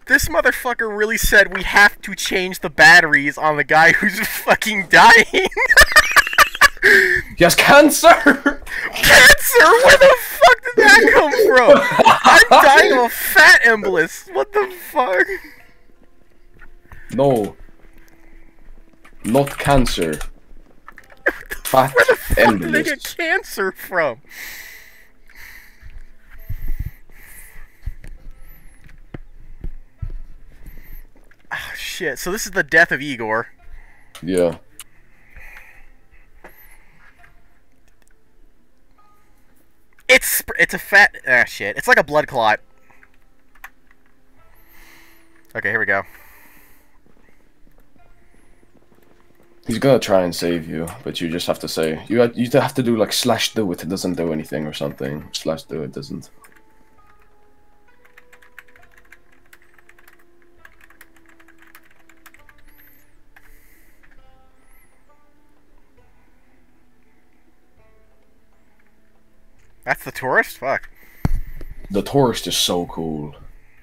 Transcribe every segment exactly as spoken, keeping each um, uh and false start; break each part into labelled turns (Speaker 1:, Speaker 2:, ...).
Speaker 1: This motherfucker really said we have to change the batteries on the guy who's fucking dying.
Speaker 2: He has cancer!
Speaker 1: Cancer? Where the fuck did that come from? I'm dying of a fat embolus. What the fuck?
Speaker 2: No. Not cancer. Fat
Speaker 1: Where the fuck
Speaker 2: embolus.
Speaker 1: did they get cancer from? Oh, shit. So this is the death of Igor.
Speaker 2: Yeah.
Speaker 1: It's it's a fat ah shit. It's like a blood clot. Okay, here we go.
Speaker 2: He's gonna try and save you, but you just have to say you ha you have to do like slash do it. It doesn't do anything or something. Slash do it doesn't.
Speaker 1: That's the tourist? Fuck.
Speaker 2: The tourist is so cool.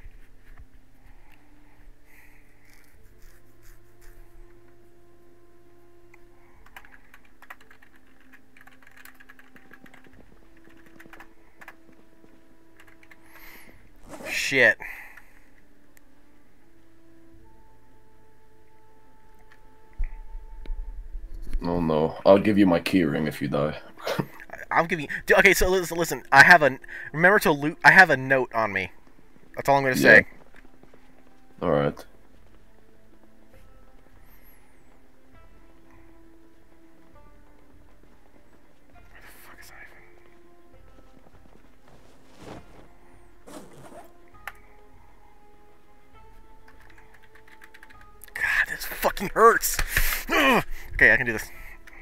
Speaker 1: Shit.
Speaker 2: Oh no, I'll give you my keyring if you die.
Speaker 1: I'm giving you... Okay, so listen, listen. I have a... Remember to loot... I have a note on me. That's all I'm going to say.
Speaker 2: Yeah. Alright.
Speaker 1: God, this fucking hurts. Ugh. Okay, I can do this.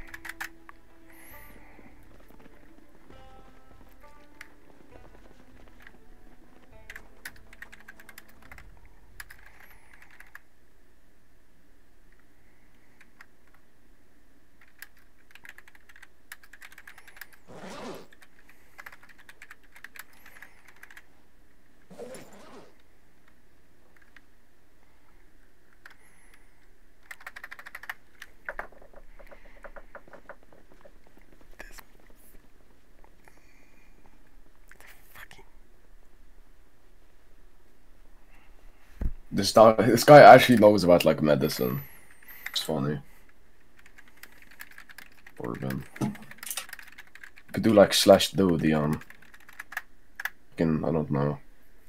Speaker 2: This guy, this guy actually knows about like medicine. It's funny. Bourbon. Could do like slash do the um. Can I don't know.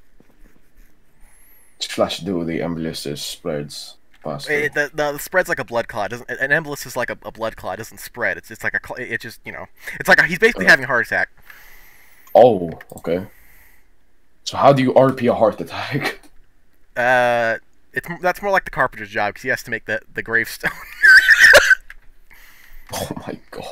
Speaker 2: Slash do the embolus spreads faster.
Speaker 1: It, the, the the spread's like a blood clot. Doesn't an embolus is like a, a blood clot. It doesn't spread. It's it's like a cl it just you know. It's like a, he's basically
Speaker 2: Uh.
Speaker 1: having a heart attack.
Speaker 2: Oh, okay. So how do you R P a heart attack?
Speaker 1: Uh, it's that's more like the carpenter's job because he has to make the the gravestone.
Speaker 2: Oh my god.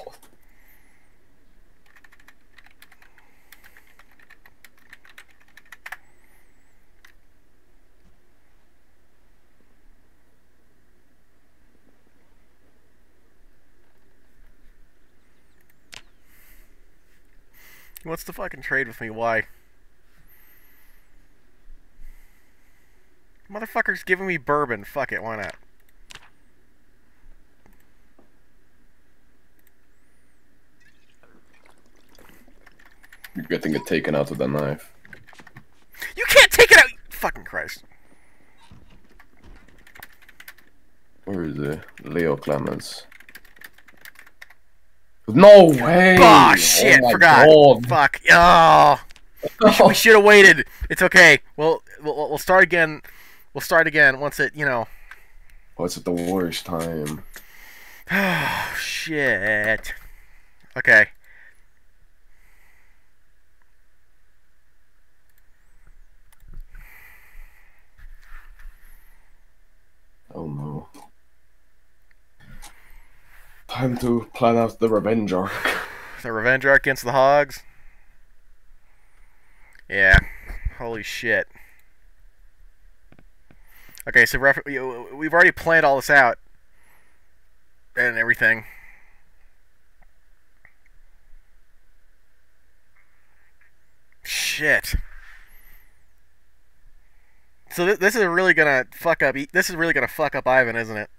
Speaker 1: He wants to fucking trade with me. Why? Motherfucker's giving me bourbon. Fuck it. Why not?
Speaker 2: You're getting it taken out with a knife.
Speaker 1: You can't take it out. Fucking Christ.
Speaker 2: Where is it? Leo Clemens. No way!
Speaker 1: Oh shit!
Speaker 2: Oh
Speaker 1: Forgot.
Speaker 2: God.
Speaker 1: Fuck. Oh. We, sh we should have waited. It's okay. We'll, we'll we'll start again. We'll start again once it, you know.
Speaker 2: What's at the worst time?
Speaker 1: Oh shit. Okay.
Speaker 2: Oh no. Time to plan out the revenge arc.
Speaker 1: The revenge arc against the hogs. Yeah. Holy shit. Okay, so we've already planned all this out and everything. Shit. So th this is really gonna fuck up. This is really gonna fuck up Ivan, isn't it?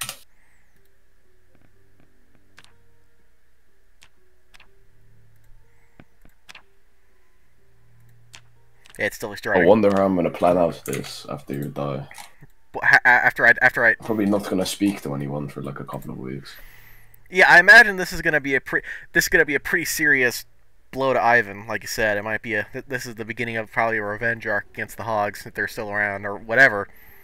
Speaker 1: Yeah, it's still extreme.
Speaker 2: I wonder how I'm gonna plan out this after you die.
Speaker 1: After I, after I,
Speaker 2: probably not gonna speak to anyone for like a couple of weeks.
Speaker 1: Yeah, I imagine this is gonna be a pre. This is gonna be a pretty serious blow to Ivan. Like you said, it might be a. This is the beginning of probably a revenge arc against the Hogs if they're still around or whatever.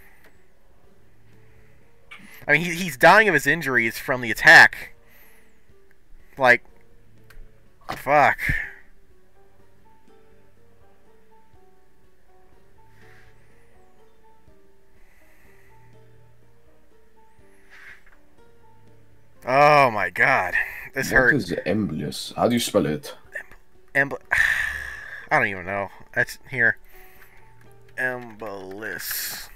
Speaker 1: I mean, he, he's dying of his injuries from the attack. Like, fuck. Oh my god, this hurt.
Speaker 2: What is Emblius? How do you spell it?
Speaker 1: Em I don't even know. That's here. Embolus.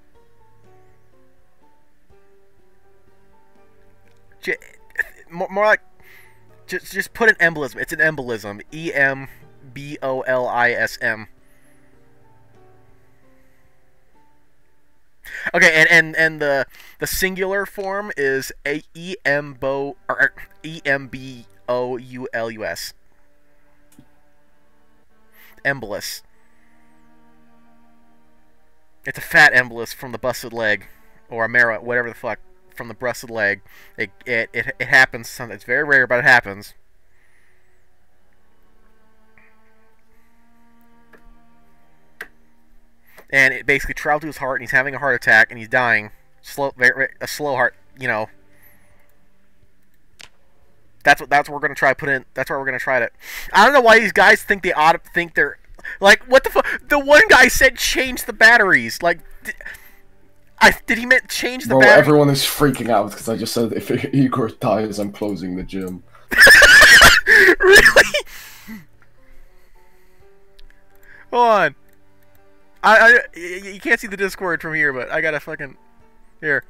Speaker 1: J more, more like just just put an embolism. It's an embolism. E M B O L I S M. Okay, and, and, and the the singular form is a E M B O or E M B O U L U S. Embolus. It's a fat embolus from the busted leg, or a marrow, whatever the fuck, from the busted leg. It it it, it happens. It's very rare, but it happens. And it basically traveled to his heart, and he's having a heart attack, and he's dying. Slow, very, a slow heart, you know. That's what that's what we're gonna try to put in. That's why we're gonna try to. I don't know why these guys think they ought to think they're like what the fuck. The one guy said change the batteries. Like, did, I did he meant change the
Speaker 2: Bro,
Speaker 1: batteries?
Speaker 2: Everyone is freaking out because I just said if Igor dies, I'm closing the gym.
Speaker 1: Really? Hold on. I, I, you can't see the Discord from here, but I gotta fucking... Here.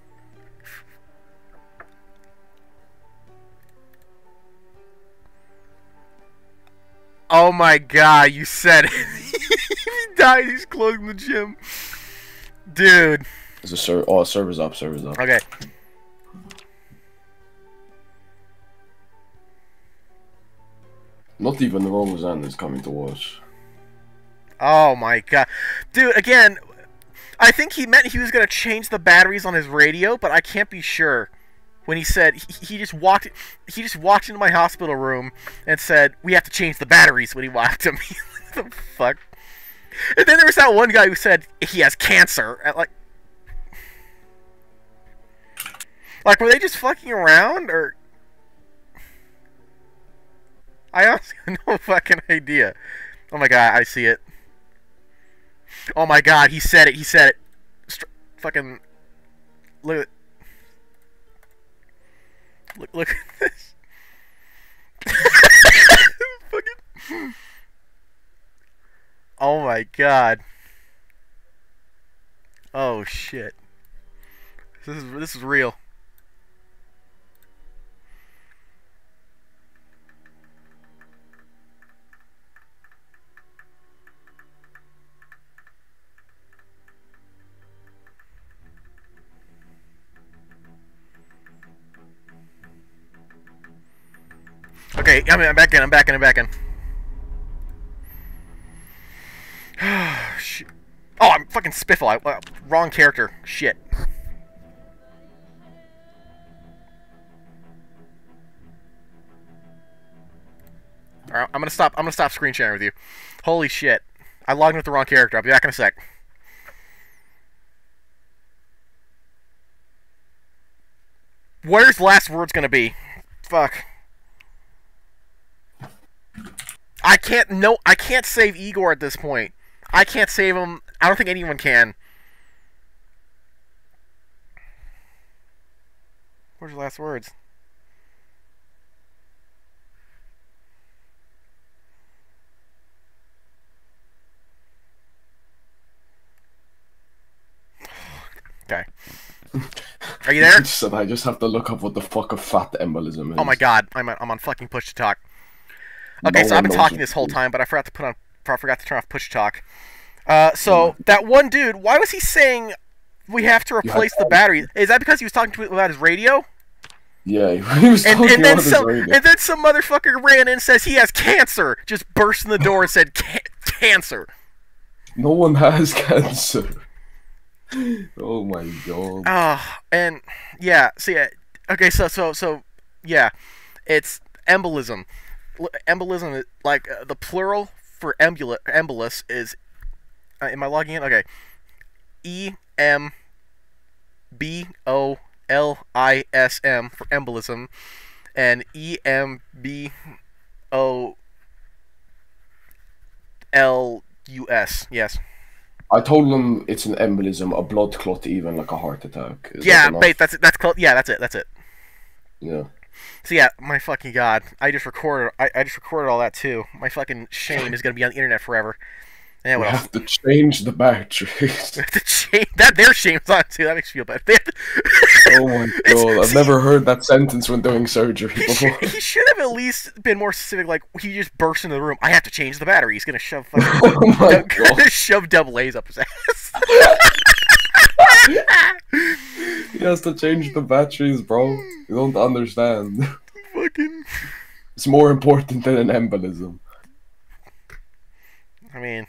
Speaker 1: Oh my god, you said it. If he dies, he's closing the gym. Dude.
Speaker 2: Is a ser oh, server's up, server's up.
Speaker 1: Okay.
Speaker 2: Not even the Romazan is coming to watch.
Speaker 1: Oh my god. Dude, again, I think he meant he was going to change the batteries on his radio, but I can't be sure. When he said, he, he just walked he just walked into my hospital room and said, we have to change the batteries when he walked to me. What the fuck? And then there was that one guy who said he has cancer. And like, like, were they just fucking around, or... I honestly have no fucking idea. Oh my god, I see it. Oh my god, he said it, he said it. Str fucking... Look at... Look, look at this. Fucking... Oh my god. Oh shit. This is, this is real. Okay, I mean, I'm back in, I'm back in, I'm back in. Shit. Oh, I'm fucking Spiffle. I, uh, wrong character. Shit. Alright, I'm gonna stop. I'm gonna stop screen sharing with you. Holy shit! I logged in with the wrong character. I'll be back in a sec. Where's the last words gonna be? Fuck. I can't. No, I can't save Igor at this point. I can't save him. I don't think anyone can. Where's the last words? Okay. Are you there?
Speaker 2: So I just have to look up what the fuck a fat embolism is.
Speaker 1: Oh my god, I'm on, I'm on fucking push to talk. Okay,
Speaker 2: No
Speaker 1: so I've been
Speaker 2: one
Speaker 1: talking
Speaker 2: knows
Speaker 1: this whole
Speaker 2: what-
Speaker 1: time, but I forgot to put on. I forgot to turn off push talk. Uh, so that one dude, why was he saying we have to replace the battery? Is that because he was talking to about his radio?
Speaker 2: Yeah, he was
Speaker 1: And,
Speaker 2: talking
Speaker 1: and then
Speaker 2: about his
Speaker 1: some,
Speaker 2: radio.
Speaker 1: and then some motherfucker ran in and says he has cancer. Just burst in the door and said Ca cancer.
Speaker 2: No one has cancer. Oh my god.
Speaker 1: Oh, and yeah, see, so yeah, okay, so so so yeah, it's embolism. Embolism, is, like uh, the plural for embol embolus is. Uh, am I logging in? Okay, E M B O L I S M for embolism, and E M B O L U S. Yes.
Speaker 2: I told them it's an embolism, a blood clot, even like a heart attack. Is
Speaker 1: Yeah, wait, that's it. That's close. Yeah, that's it. That's it.
Speaker 2: Yeah.
Speaker 1: So yeah, my fucking god, I just recorded. I, I just recorded all that too. My fucking shame is gonna be on the internet forever. Yeah,
Speaker 2: we
Speaker 1: what
Speaker 2: have
Speaker 1: else?
Speaker 2: to change the batteries.
Speaker 1: We have to change that. Their shame's on too. That makes me feel bad. They have to,
Speaker 2: Oh my god, I've
Speaker 1: see,
Speaker 2: never heard that sentence when doing surgery
Speaker 1: he
Speaker 2: before.
Speaker 1: should, he should have at least been more specific. Like he just burst into the room. I have to change the battery. He's gonna shove. Fucking,
Speaker 2: Oh my god.
Speaker 1: shove double A's up his ass.
Speaker 2: He has to change the batteries, bro. You don't understand.
Speaker 1: Fucking.
Speaker 2: It's more important than an embolism.
Speaker 1: I mean,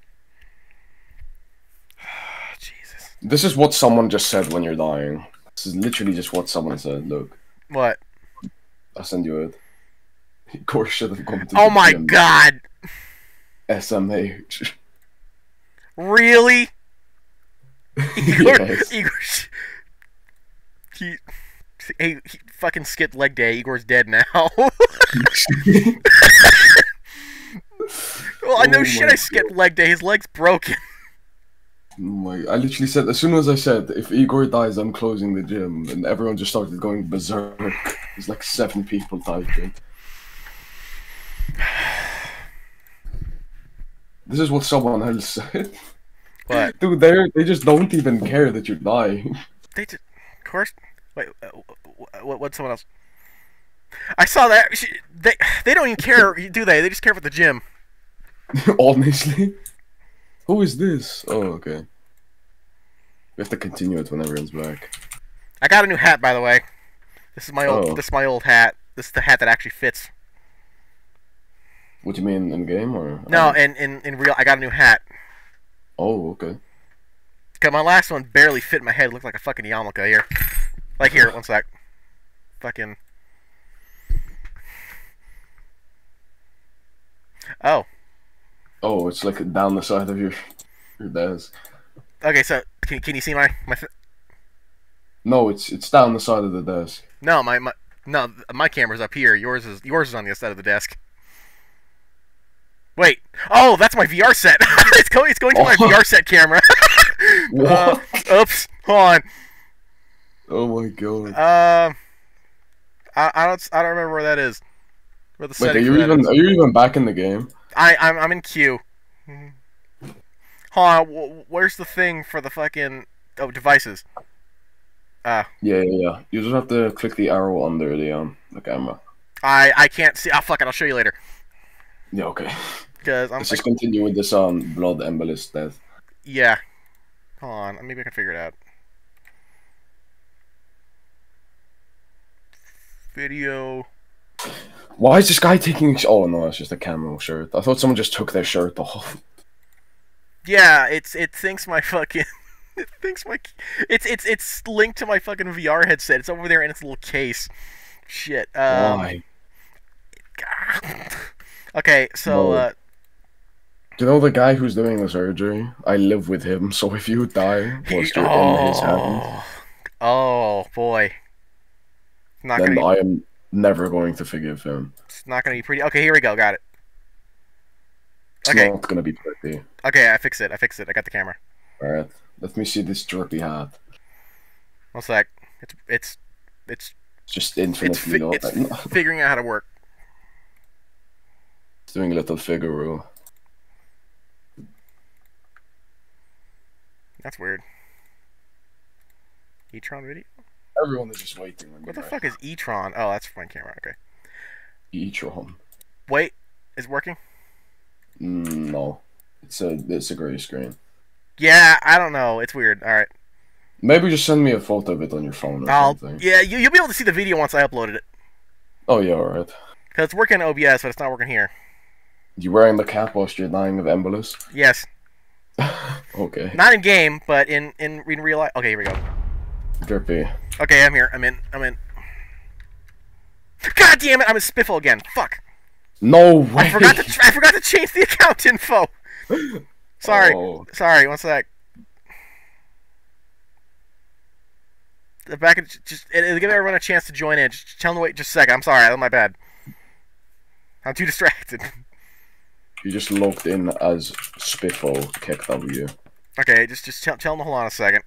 Speaker 1: Jesus.
Speaker 2: This is what someone just said when you're dying. This is literally just what someone said. Look,
Speaker 1: What?
Speaker 2: I'll send you it. Igor should have come to
Speaker 1: Oh
Speaker 2: the
Speaker 1: my
Speaker 2: gym.
Speaker 1: god!
Speaker 2: S M H.
Speaker 1: Really? Igor,
Speaker 2: Yes.
Speaker 1: Igor, he, he, he fucking skipped leg day. Igor's dead now. Well, I know
Speaker 2: Oh
Speaker 1: shit.
Speaker 2: my
Speaker 1: I skipped leg day. His leg's broken.
Speaker 2: Oh my, I literally said, as soon as I said, if Igor dies, I'm closing the gym, and everyone just started going berserk. There's like seven people typing. This is what someone else said.
Speaker 1: What?
Speaker 2: Dude, they they just don't even care that you're dying.
Speaker 1: They did, of course. Wait, uh, what? What's someone else? I saw that. She, they they don't even care, do they? They just care about the gym.
Speaker 2: Honestly. Who is this? Oh, okay. We have to continue it when everyone's back.
Speaker 1: I got a new hat, by the way. This is my old.
Speaker 2: Oh.
Speaker 1: This is my old hat. This is the hat that actually fits.
Speaker 2: What do you mean, in game or?
Speaker 1: No, in in in real, I got a new hat.
Speaker 2: Oh, okay.
Speaker 1: Cause my last one barely fit my head. It looked like a fucking yarmulke here. Like here, one sec. Fucking. Oh.
Speaker 2: Oh, it's like down the side of your your desk.
Speaker 1: Okay, so can can you see my my? Th
Speaker 2: No, it's it's down the side of the desk.
Speaker 1: no, my my no, my camera's up here. Yours is yours is on the other side of the desk. Wait. Oh, that's my V R set. it's going it's going to my
Speaker 2: Oh.
Speaker 1: V R set camera. uh,
Speaker 2: What?
Speaker 1: oops. Hold on.
Speaker 2: Oh my god.
Speaker 1: Um. I I don't I don't remember where that is. Where the
Speaker 2: Wait, are
Speaker 1: setting
Speaker 2: you
Speaker 1: for that
Speaker 2: even
Speaker 1: is.
Speaker 2: are you even back in the game?
Speaker 1: I I'm I'm in queue. Hold on. wh- Where's the thing for the fucking oh devices? Uh,
Speaker 2: Yeah, yeah, yeah. You just have to click the arrow under the um the camera.
Speaker 1: I I can't see. Oh fuck it. I'll show you later.
Speaker 2: Yeah, okay.
Speaker 1: Cause I'm
Speaker 2: Let's
Speaker 1: like,
Speaker 2: just continue with this um blood embolus death.
Speaker 1: yeah. Hold on. Maybe I can figure it out. Video.
Speaker 2: Why is this guy taking? Oh no, it's just a camo shirt. I thought someone just took their shirt off.
Speaker 1: Yeah, it's it thinks my fucking it thinks my it's it's it's linked to my fucking V R headset. It's over there in its little case. Shit. Um,
Speaker 2: Why?
Speaker 1: Okay, so
Speaker 2: No.
Speaker 1: uh,
Speaker 2: Do you know the guy who's doing the surgery? I live with him, so if you die whilst you're in his hands,
Speaker 1: oh boy, not
Speaker 2: then
Speaker 1: gonna be,
Speaker 2: I am never going to forgive him.
Speaker 1: it's not gonna be pretty. Okay, here we go. Got it.
Speaker 2: It's
Speaker 1: Okay.
Speaker 2: not gonna be pretty.
Speaker 1: Okay, I fixed it. I fixed it. I got the camera.
Speaker 2: Alright, let me see this jerky hat.
Speaker 1: One sec. It's it's it's
Speaker 2: It's just
Speaker 1: it's
Speaker 2: infinitely
Speaker 1: fi-
Speaker 2: low.
Speaker 1: it's
Speaker 2: It's
Speaker 1: figuring out how to work.
Speaker 2: doing a little Figaro.
Speaker 1: That's weird. E-tron video?
Speaker 2: Everyone is just waiting. When
Speaker 1: What the
Speaker 2: you're
Speaker 1: fuck is E-tron? Oh, that's my camera. Okay.
Speaker 2: Each one.
Speaker 1: Wait, is it working?
Speaker 2: Mm, no. It's a it's a grey screen.
Speaker 1: Yeah, I don't know. It's weird. All right.
Speaker 2: Maybe just send me a photo of it on your phone or
Speaker 1: I'll,
Speaker 2: something.
Speaker 1: yeah, you, you'll be able to see the video once I uploaded it.
Speaker 2: Oh yeah, alright.
Speaker 1: Because it's working in O B S, but it's not working here.
Speaker 2: You wearing the cap whilst you're dying of embolus?
Speaker 1: Yes.
Speaker 2: Okay.
Speaker 1: Not in game, but in, in in real life. Okay, here we go.
Speaker 2: Drippy.
Speaker 1: Okay, I'm here. I'm in. I'm in. God damn it! I'm in Spiffle again. Fuck.
Speaker 2: No way.
Speaker 1: I forgot to. I forgot to change the account info. Sorry.
Speaker 2: Oh.
Speaker 1: Sorry. One sec. The back. Of, just it'll give everyone a chance to join in. Just tell them to wait just a second. I'm sorry. That's my bad. I'm too distracted.
Speaker 2: You just logged in as Spiffle Kick W.
Speaker 1: Okay, just just tell, tell them to hold on a second.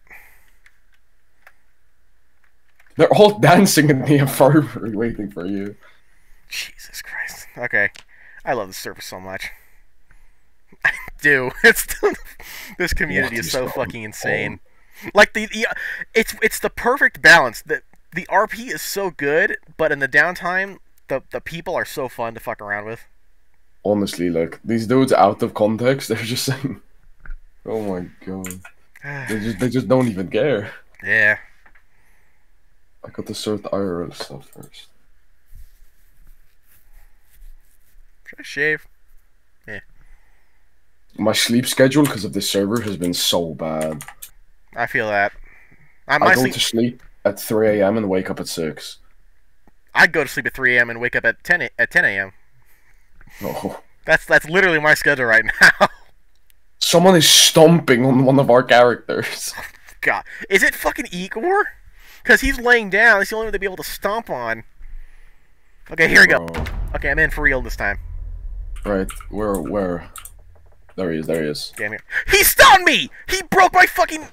Speaker 2: They're all dancing in the infirmary waiting for you.
Speaker 1: Jesus Christ. Okay. I love this server so much. I do. It's this community
Speaker 2: What
Speaker 1: is
Speaker 2: is
Speaker 1: so
Speaker 2: going
Speaker 1: fucking insane. Like the, the it's it's the perfect balance. The the R P is so good, but in the downtime, the the people are so fun to fuck around with.
Speaker 2: Honestly, like these dudes out of context, they're just saying, "Oh my god," they just they just don't even care.
Speaker 1: Yeah.
Speaker 2: I got to sort the I R L stuff first.
Speaker 1: Should I shave? Yeah.
Speaker 2: My sleep schedule because of this server has been so bad.
Speaker 1: I feel that. I,
Speaker 2: I
Speaker 1: my
Speaker 2: go
Speaker 1: sleep,
Speaker 2: to sleep at three a m and wake up at six.
Speaker 1: I'd go to sleep at three a m and wake up at ten a, at ten a m
Speaker 2: Oh.
Speaker 1: That's that's literally my schedule right now.
Speaker 2: Someone is stomping on one of our characters.
Speaker 1: God, is it fucking Igor? Because he's laying down. It's the only one to be able to stomp on. Okay, here we go.
Speaker 2: Oh.
Speaker 1: Okay, I'm in for real this time.
Speaker 2: Right, where, where? There he is, there he is.
Speaker 1: Damn it. He stunned me! He broke my fucking...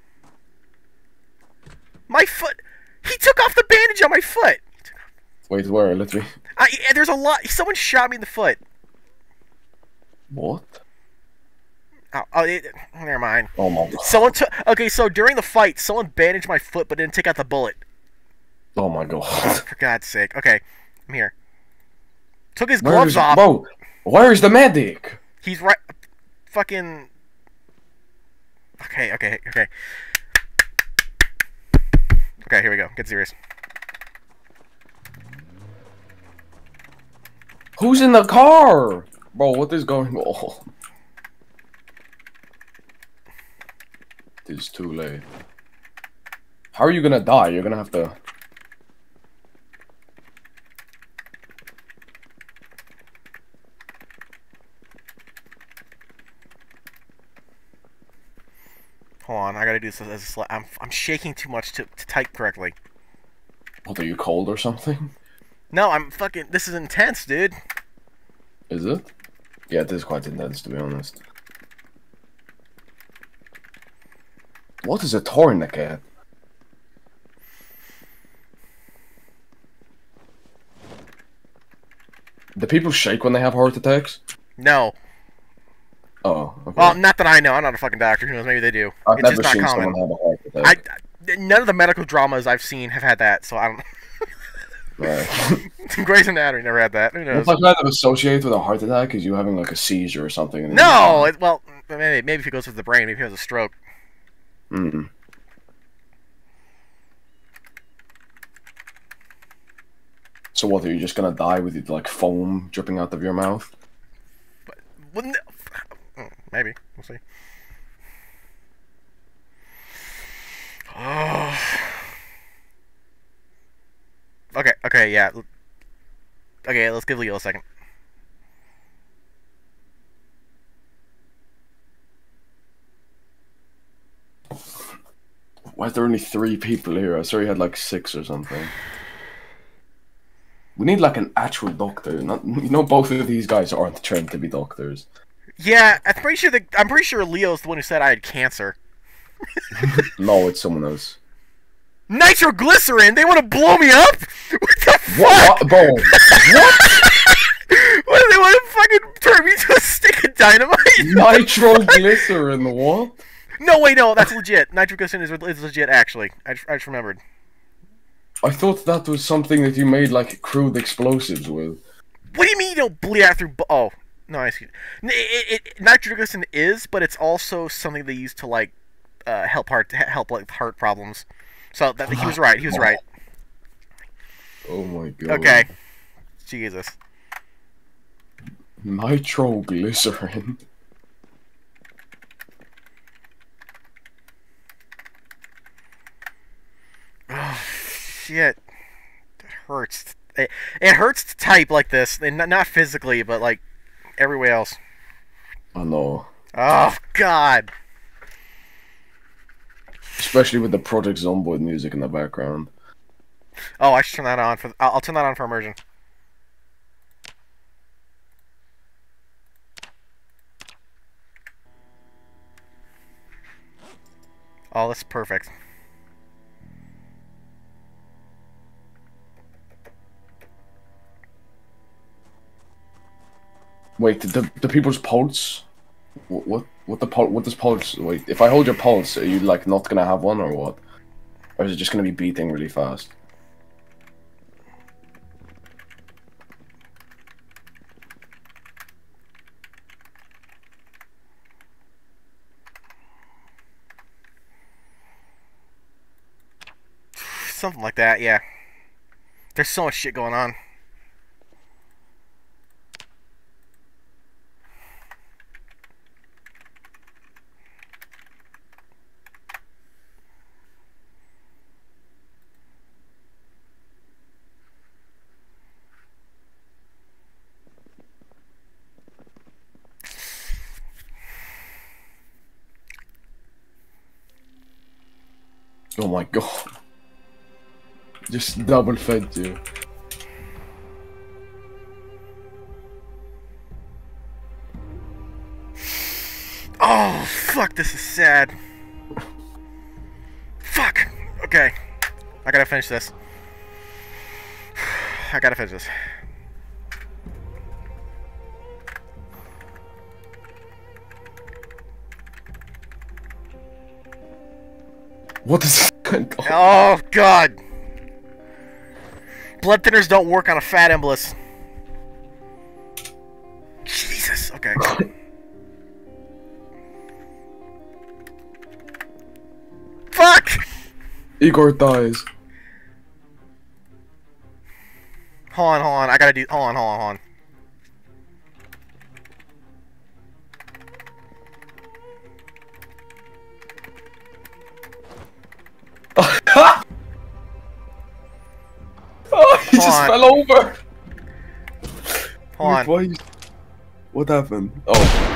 Speaker 1: My foot... He took off the bandage on my foot!
Speaker 2: Wait, where? Let me...
Speaker 1: I, there's a lot... Someone shot me in the foot.
Speaker 2: What?
Speaker 1: Oh, oh it, never mind.
Speaker 2: Oh my god.
Speaker 1: Someone took... Okay, so during the fight, someone bandaged my foot but didn't take out the bullet.
Speaker 2: Oh my god.
Speaker 1: For God's sake. Okay, I'm here. Took his
Speaker 2: Where
Speaker 1: gloves
Speaker 2: is,
Speaker 1: off.
Speaker 2: Bro, where is the medic?
Speaker 1: He's right... Fucking... Okay, okay, okay. Okay, here we go. Get serious.
Speaker 2: Who's in the car? Bro, what is going on? It is too late. How are you gonna die? You're gonna have to...
Speaker 1: Hold on, I gotta do this as a sla I'm, I'm shaking too much to, to type correctly.
Speaker 2: What, are you cold or something?
Speaker 1: No, I'm fucking... This is intense, dude.
Speaker 2: Is it? Yeah, it is quite intense, to be honest. What is a tourniquet? Do people shake when they have heart attacks?
Speaker 1: No.
Speaker 2: Oh, okay.
Speaker 1: Well, not that I know. I'm not a fucking doctor. Who knows? Maybe they do.
Speaker 2: I've
Speaker 1: It's
Speaker 2: never
Speaker 1: just not
Speaker 2: seen
Speaker 1: common.
Speaker 2: someone have a heart attack.
Speaker 1: I, I, none of the medical dramas I've seen have had that, so I don't...
Speaker 2: Right.
Speaker 1: Grey's Anatomy never had that. Who knows?
Speaker 2: What's like kind of associated with a heart attack is you having like a seizure or something. and then
Speaker 1: No!
Speaker 2: you-
Speaker 1: It, well, maybe, maybe if it goes to the brain, maybe he has a stroke.
Speaker 2: Mm. So what, are you just gonna die with like foam dripping out of your mouth?
Speaker 1: But, wouldn't it, mm, maybe. We'll see. Oh. Okay, okay, yeah. Okay, let's give Leo a second.
Speaker 2: Why is there only three people here? I saw you had like six or something. We need like an actual doctor. Not, you know, both of these guys aren't trained to be doctors.
Speaker 1: Yeah, I'm pretty sure that I'm pretty sure Leo's the one who said I had cancer.
Speaker 2: No, it's someone else.
Speaker 1: Nitroglycerin? They want to blow me up? What the
Speaker 2: What,
Speaker 1: fuck?
Speaker 2: what bro? What?
Speaker 1: What do they want to fucking turn me into a stick of dynamite?
Speaker 2: Nitroglycerin? What?
Speaker 1: No, wait, no, that's legit. Nitroglycerin is, is legit, actually. I just, I just remembered.
Speaker 2: I thought that was something that you made like crude explosives with.
Speaker 1: What do you mean you don't bleed out through... Bu oh. No, excuse. It, it, nitroglycerin is, but it's also something they use to like uh, help heart help like heart problems. So that, he was right. He was right.
Speaker 2: Oh my god.
Speaker 1: Okay. Jesus.
Speaker 2: Nitroglycerin.
Speaker 1: Oh shit. It hurts. It, it hurts to type like this, and not, not physically, but like everywhere else.
Speaker 2: I know.
Speaker 1: Oh god.
Speaker 2: Especially with the Project Zomboid music in the background.
Speaker 1: Oh, I should turn that on for. I'll, I'll turn that on for immersion. Oh, that's perfect.
Speaker 2: Wait, the the people's pulse? What what what the pul what does pulse? Wait, if I hold your pulse, are you like not gonna have one or what? Or is it just gonna be beating really fast?
Speaker 1: Something like that, yeah. There's so much shit going on.
Speaker 2: Oh my god. Just double fed you.
Speaker 1: Oh, fuck, this is sad. Fuck. Okay. I gotta finish this. I gotta finish this.
Speaker 2: What is
Speaker 1: Oh, God. Blood thinners don't work on a fat embolus. Jesus. Okay. Fuck!
Speaker 2: Igor dies.
Speaker 1: Hold on, hold on. I gotta do. Hold on, hold on, hold on.
Speaker 2: Oh, he
Speaker 1: Hold
Speaker 2: just
Speaker 1: on.
Speaker 2: fell over.
Speaker 1: Hold on.
Speaker 2: Why? What happened? Oh.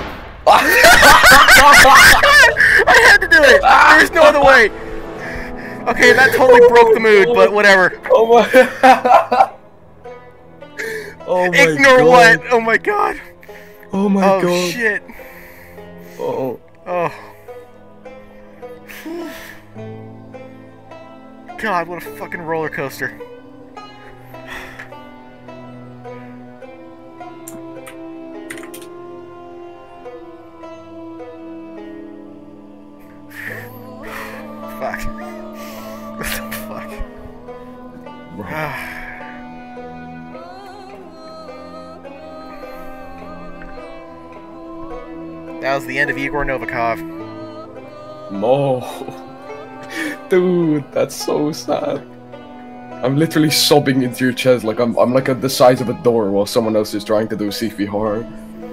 Speaker 1: I had to do it. There's no other way. Okay, that totally broke the mood, but whatever.
Speaker 2: Oh my. Oh my
Speaker 1: Ignore
Speaker 2: god.
Speaker 1: what? Oh my god.
Speaker 2: Oh my
Speaker 1: Oh
Speaker 2: god.
Speaker 1: shit.
Speaker 2: Oh.
Speaker 1: Oh. God, what a fucking roller coaster. Fuck. What the fuck? That was the end of Igor Novikov.
Speaker 2: No. Dude, that's so sad. I'm literally sobbing into your chest like I'm I'm like at the size of a door while someone else is trying to do C P horror.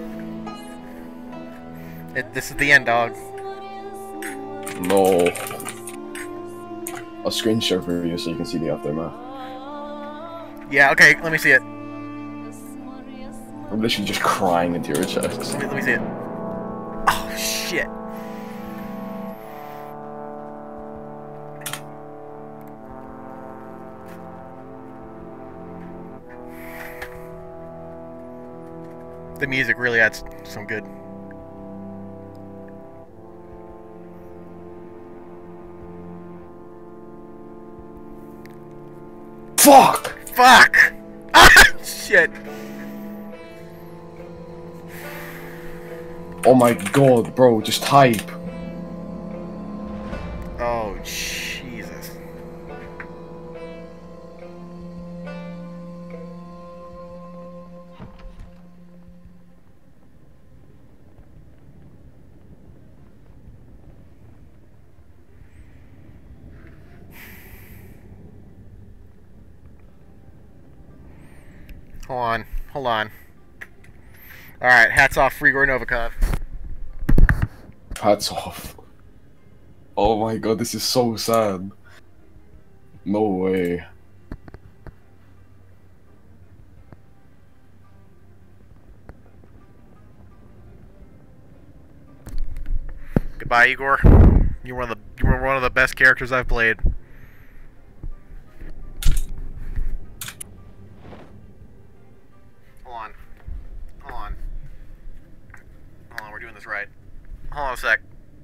Speaker 1: It, this is the end, dog.
Speaker 2: No. I'll screen share for you so you can see the aftermath.
Speaker 1: Yeah, okay, let me see it.
Speaker 2: I'm literally just crying into your chest.
Speaker 1: Let me, let me see it. Oh, shit. The music really adds some good.
Speaker 2: Fuck!
Speaker 1: Fuck! Ah, shit.
Speaker 2: Oh my god, bro, just type.
Speaker 1: Oh, Jesus. Hold on. Hold on. Alright, hats off for Igor Novikov.
Speaker 2: Hats off. Oh my god, this is so sad. No way.
Speaker 1: Goodbye, Igor. You're one of the you were one of the best characters I've played. Hold on. Hold on. Hold on, we're doing this right. Hold on a sec.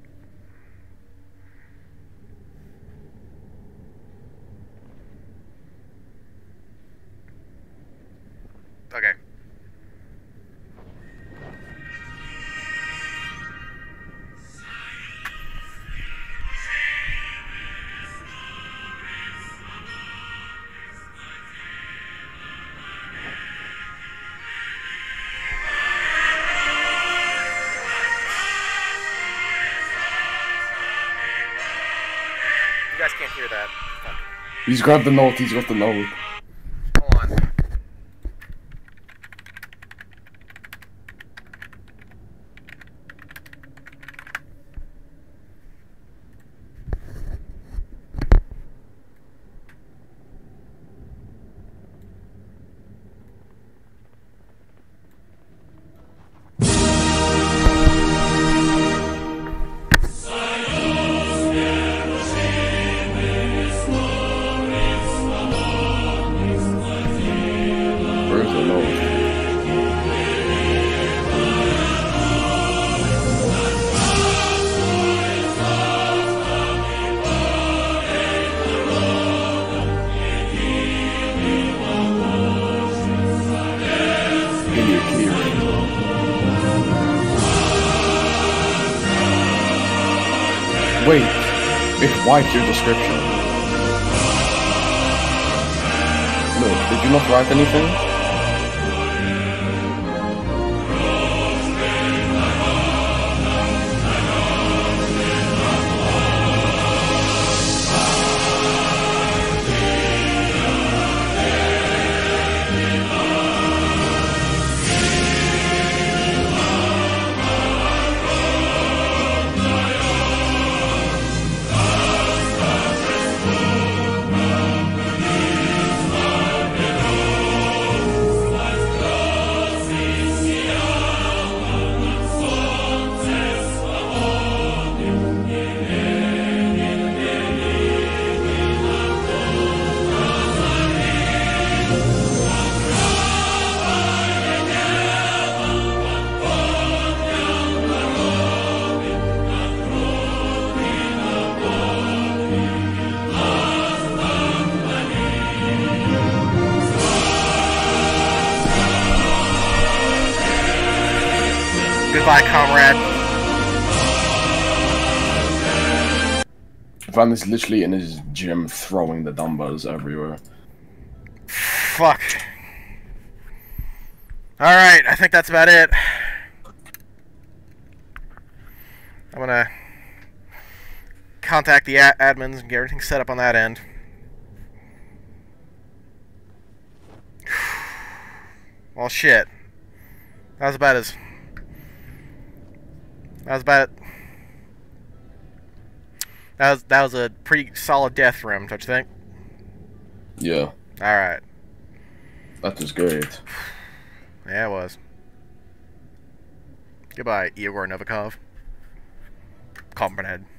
Speaker 1: Okay. You guys can't hear that. Fuck.
Speaker 2: He's grabbed the note, he's got the note.
Speaker 1: Hold on.
Speaker 2: Where's the note? Give me a key ring. Wait, it wiped your description. Look, did you not write anything?
Speaker 1: Goodbye, comrade.
Speaker 2: Van is literally in his gym throwing the dumbbells everywhere.
Speaker 1: Fuck. Alright, I think that's about it. I'm gonna contact the ad admins and get everything set up on that end. Well, shit. That was about as... That was about... That was, that was a pretty solid death for him, don't you think?
Speaker 2: Yeah.
Speaker 1: Alright.
Speaker 2: That was great.
Speaker 1: Yeah, it was. Goodbye, Igor Novikov. Comrade.